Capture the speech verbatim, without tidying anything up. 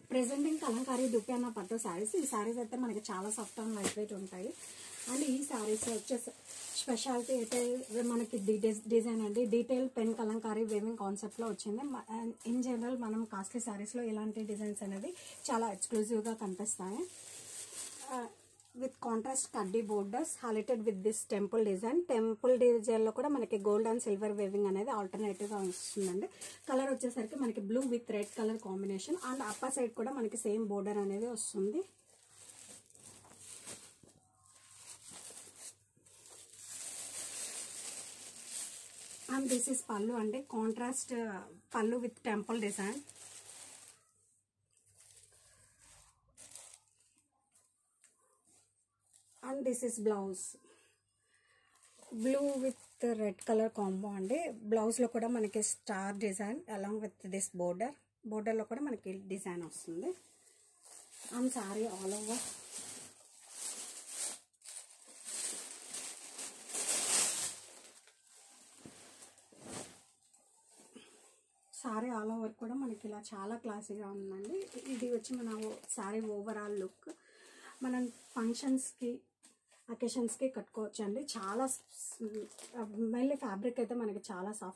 Presenting Kalamkari దుప్యానా పట్టు శారీస్. ఈ శారీస్ అయితే మనకి చాలా సాఫ్ట్ అండ్ లైట్ వెయిట్ ఉంటాయి. అండ్ ఈ శారీస్ వచ్చేసి స్పెషాలిటీ అయితే మనకి డిజైన్ అండి డీటెయిల్ పెన్ కలంకారీ వేవింగ్ కాన్సెప్ట్లో వచ్చింది. ఇన్ జనరల్ మనం కాస్ట్లీ శారీస్లో ఇలాంటి డిజైన్స్ అనేది చాలా ఎక్స్క్లూజివ్గా కనిపిస్తాయి. విత్ కాంట్రాస్ట్ కడ్డీ borders highlighted with this temple design. Temple డిజైన్లో కూడా మనకి గోల్డ్ అండ్ సిల్వర్ వేవింగ్ అనేది ఆల్టర్నేటివ్గా వస్తుందండి. కలర్ వచ్చేసరికి మనకి blue with red colour combination. And upper side కూడా మనకి సేమ్ బోర్డర్ అనేది వస్తుంది. అండ్ దిస్ ఇస్ పళ్ళు అండి, కాంట్రాస్ట్ పళ్ళు with temple design. And this is blouse, blue with red colour combo అండి. బ్లౌజ్లో కూడా మనకి star design along with this border. బోర్డర్లో కూడా మనకి డిజైన్ వస్తుంది. And saree all over saree all over కూడా మనకి ఇలా చాలా క్లాసీగా ఉందండి. ఇది వచ్చి మన సారీ ఓవరాల్ లుక్. మనం ఫంక్షన్స్కి అకేషన్స్కి కట్టుకోవచ్చు అండి. చాలా మెయిన్లీ ఫ్యాబ్రిక్ అయితే మనకి చాలా సాఫ్ట్